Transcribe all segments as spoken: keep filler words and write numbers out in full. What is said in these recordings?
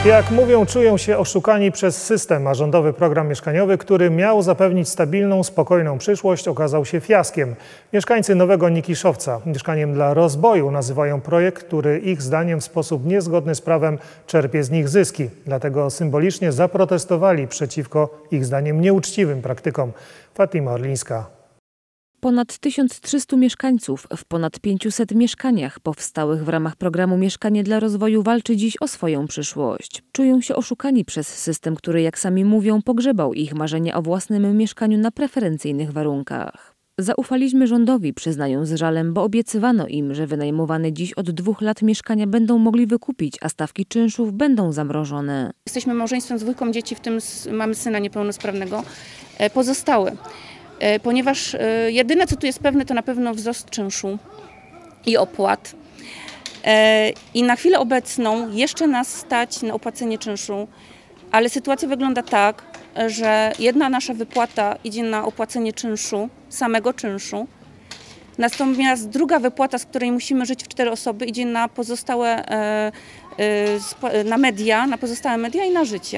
Jak mówią, czują się oszukani przez system, a rządowy program mieszkaniowy, który miał zapewnić stabilną, spokojną przyszłość, okazał się fiaskiem. Mieszkańcy Nowego Nikiszowca mieszkaniem dla rozboju nazywają projekt, który ich zdaniem w sposób niezgodny z prawem czerpie z nich zyski. Dlatego symbolicznie zaprotestowali przeciwko ich zdaniem nieuczciwym praktykom. Fatima Orlińska. Ponad tysiąc trzystu mieszkańców w ponad pięciuset mieszkaniach powstałych w ramach programu Mieszkanie dla Rozwoju walczy dziś o swoją przyszłość. Czują się oszukani przez system, który, jak sami mówią, pogrzebał ich marzenia o własnym mieszkaniu na preferencyjnych warunkach. Zaufaliśmy rządowi, przyznają z żalem, bo obiecywano im, że wynajmowane dziś od dwóch lat mieszkania będą mogli wykupić, a stawki czynszów będą zamrożone. Jesteśmy małżeństwem z dwójką dzieci, w tym mamy syna niepełnosprawnego, pozostałe. Ponieważ jedyne, co tu jest pewne, to na pewno wzrost czynszu i opłat. I na chwilę obecną jeszcze nas stać na opłacenie czynszu, ale sytuacja wygląda tak, że jedna nasza wypłata idzie na opłacenie czynszu, samego czynszu, natomiast druga wypłata, z której musimy żyć w cztery osoby, idzie na pozostałe, na media, na pozostałe media i na życie.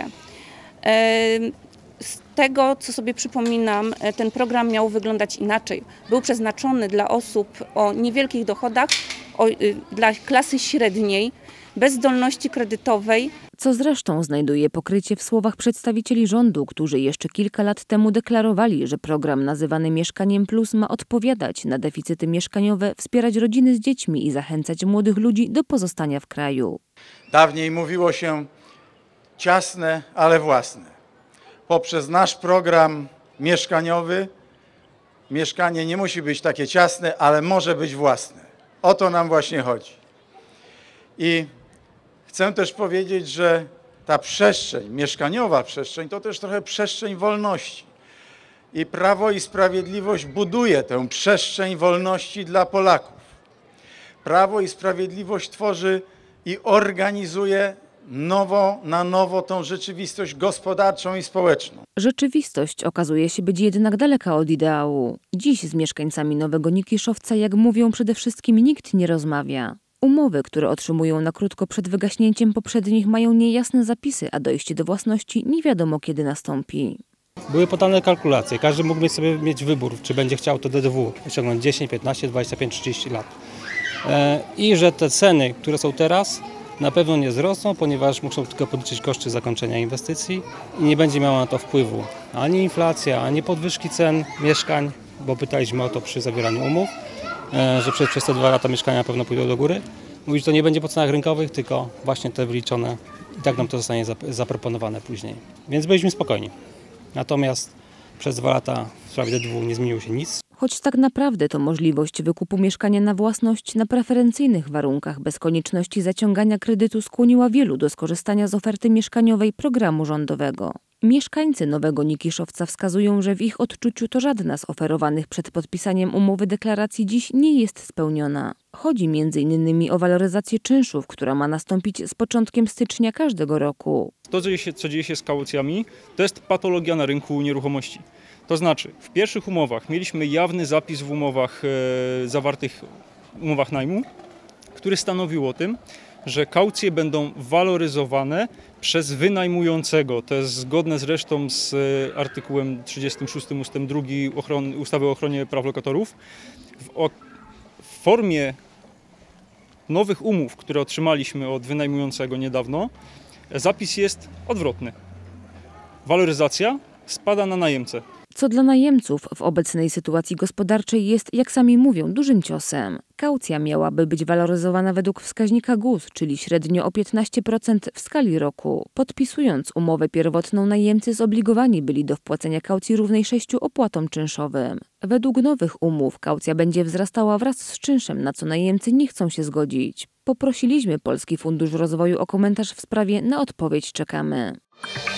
Z tego, co sobie przypominam, ten program miał wyglądać inaczej. Był przeznaczony dla osób o niewielkich dochodach, o, dla klasy średniej, bez zdolności kredytowej. Co zresztą znajduje pokrycie w słowach przedstawicieli rządu, którzy jeszcze kilka lat temu deklarowali, że program nazywany Mieszkaniem Plus ma odpowiadać na deficyty mieszkaniowe, wspierać rodziny z dziećmi i zachęcać młodych ludzi do pozostania w kraju. Dawniej mówiło się ciasne, ale własne. Poprzez nasz program mieszkaniowy mieszkanie nie musi być takie ciasne, ale może być własne. O to nam właśnie chodzi. I chcę też powiedzieć, że ta przestrzeń, mieszkaniowa przestrzeń, to też trochę przestrzeń wolności. I Prawo i Sprawiedliwość buduje tę przestrzeń wolności dla Polaków. Prawo i Sprawiedliwość tworzy i organizuje nowo, na nowo tą rzeczywistość gospodarczą i społeczną. Rzeczywistość okazuje się być jednak daleka od ideału. Dziś z mieszkańcami Nowego Nikiszowca, jak mówią, przede wszystkim nikt nie rozmawia. Umowy, które otrzymują na krótko przed wygaśnięciem poprzednich, mają niejasne zapisy, a dojście do własności nie wiadomo kiedy nastąpi. Były podane kalkulacje. Każdy mógł mieć sobie mieć wybór, czy będzie chciał to D D W osiągnąć dziesięć, piętnaście, dwadzieścia pięć, trzydzieści lat. E, I że te ceny, które są teraz, na pewno nie wzrosną, ponieważ muszą tylko podliczyć koszty zakończenia inwestycji i nie będzie miała na to wpływu ani inflacja, ani podwyżki cen mieszkań, bo pytaliśmy o to przy zawieraniu umów, że przez, przez te dwa lata mieszkania na pewno pójdą do góry. Mówić, że to nie będzie po cenach rynkowych, tylko właśnie te wyliczone i tak nam to zostanie zaproponowane później. Więc byliśmy spokojni. Natomiast przez dwa lata w sprawie D D W nie zmieniło się nic. Choć tak naprawdę to możliwość wykupu mieszkania na własność na preferencyjnych warunkach bez konieczności zaciągania kredytu skłoniła wielu do skorzystania z oferty mieszkaniowej programu rządowego. Mieszkańcy Nowego Nikiszowca wskazują, że w ich odczuciu to żadna z oferowanych przed podpisaniem umowy deklaracji dziś nie jest spełniona. Chodzi między innymi o waloryzację czynszów, która ma nastąpić z początkiem stycznia każdego roku. To, co dzieje się, co dzieje się z kaucjami, to jest patologia na rynku nieruchomości. To znaczy, w pierwszych umowach mieliśmy jawny zapis w umowach e, zawartych umowach najmu, który stanowił o tym, że kaucje będą waloryzowane przez wynajmującego. To jest zgodne zresztą z artykułem trzydziestym szóstym ustęp drugi ochrony, ustawy o ochronie praw lokatorów. W, o, w formie nowych umów, które otrzymaliśmy od wynajmującego niedawno, zapis jest odwrotny. Waloryzacja spada na najemcę. Co dla najemców w obecnej sytuacji gospodarczej jest, jak sami mówią, dużym ciosem. Kaucja miałaby być waloryzowana według wskaźnika G U S, czyli średnio o piętnaście procent w skali roku. Podpisując umowę pierwotną, najemcy zobligowani byli do wpłacenia kaucji równej sześciu opłatom czynszowym. Według nowych umów kaucja będzie wzrastała wraz z czynszem, na co najemcy nie chcą się zgodzić. Poprosiliśmy Polski Fundusz Rozwoju o komentarz w sprawie, na odpowiedź czekamy.